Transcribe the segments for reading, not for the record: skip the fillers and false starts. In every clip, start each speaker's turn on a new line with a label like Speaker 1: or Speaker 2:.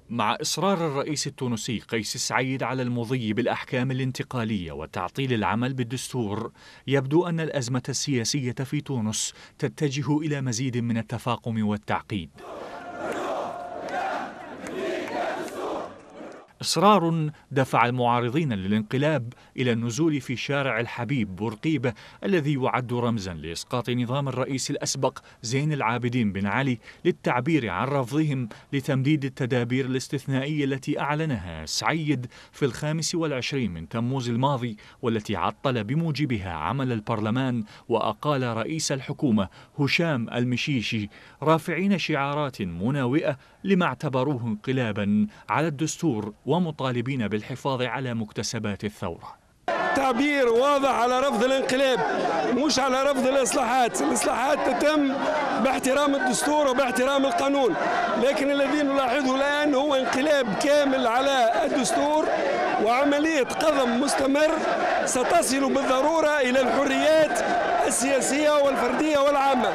Speaker 1: مع إصرار الرئيس التونسي قيس سعيد على المضي بالأحكام الانتقالية وتعطيل العمل بالدستور، يبدو أن الأزمة السياسية في تونس تتجه إلى مزيد من التفاقم والتعقيد. إصرار دفع المعارضين للانقلاب إلى النزول في شارع الحبيب بورقيبة الذي يعد رمزا لإسقاط نظام الرئيس الأسبق زين العابدين بن علي، للتعبير عن رفضهم لتمديد التدابير الاستثنائية التي أعلنها سعيد في 25 من تموز الماضي، والتي عطل بموجبها عمل البرلمان وأقال رئيس الحكومة هشام المشيشي، رافعين شعارات مناوئة لما اعتبروه انقلابا على الدستور ومطالبين بالحفاظ على مكتسبات الثورة.
Speaker 2: تعبير واضح على رفض الانقلاب، مش على رفض الإصلاحات. الإصلاحات تتم باحترام الدستور وباحترام القانون، لكن الذي نلاحظه الآن هو انقلاب كامل على الدستور وعملية قضم مستمر ستصل بالضرورة إلى الحريات السياسية والفردية والعامة.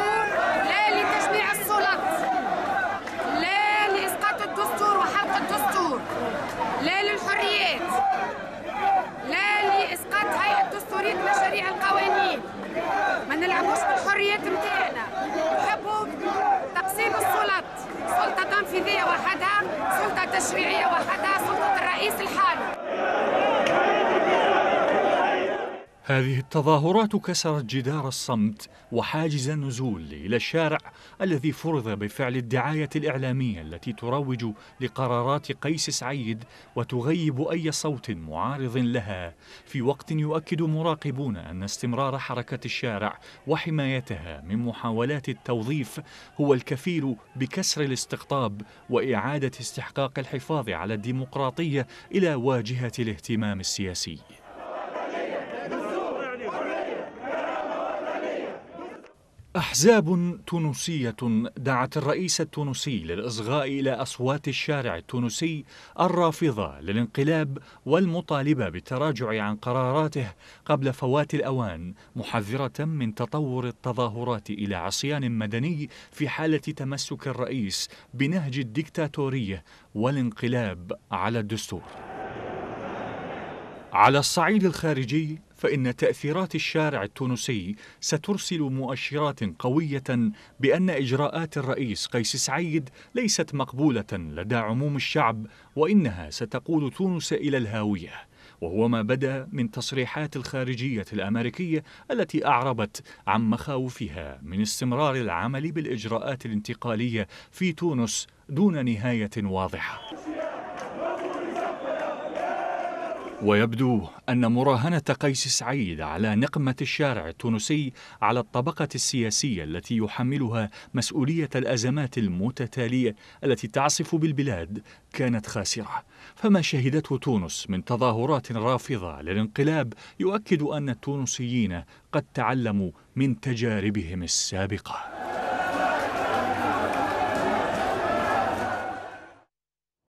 Speaker 3: مشاريع القوانين ما نلعبوش بالحريات نتاعنا، نحبوا تقسيم السلطات، سلطة تنفيذية وحدها، سلطة تشريعية وحدها، سلطة الرئيس الحالي.
Speaker 1: هذه التظاهرات كسرت جدار الصمت وحاجز النزول إلى الشارع الذي فرض بفعل الدعاية الإعلامية التي تروج لقرارات قيس سعيد وتغيب أي صوت معارض لها، في وقت يؤكد مراقبون أن استمرار حركة الشارع وحمايتها من محاولات التوظيف هو الكفيل بكسر الاستقطاب وإعادة استحقاق الحفاظ على الديمقراطية إلى واجهة الاهتمام السياسي. أحزاب تونسية دعت الرئيس التونسي للإصغاء إلى أصوات الشارع التونسي الرافضة للانقلاب والمطالبة بالتراجع عن قراراته قبل فوات الأوان، محذرة من تطور التظاهرات إلى عصيان مدني في حالة تمسك الرئيس بنهج الديكتاتورية والانقلاب على الدستور. على الصعيد الخارجي، فإن تأثيرات الشارع التونسي سترسل مؤشرات قوية بأن إجراءات الرئيس قيس سعيد ليست مقبولة لدى عموم الشعب، وإنها ستقود تونس إلى الهاوية، وهو ما بدا من تصريحات الخارجية الأمريكية التي أعربت عن مخاوفها من استمرار العمل بالإجراءات الانتقالية في تونس دون نهاية واضحة. ويبدو أن مراهنة قيس سعيد على نقمة الشارع التونسي على الطبقة السياسية التي يحملها مسؤولية الأزمات المتتالية التي تعصف بالبلاد كانت خاسرة، فما شهدته تونس من تظاهرات رافضة للانقلاب يؤكد أن التونسيين قد تعلموا من تجاربهم السابقة.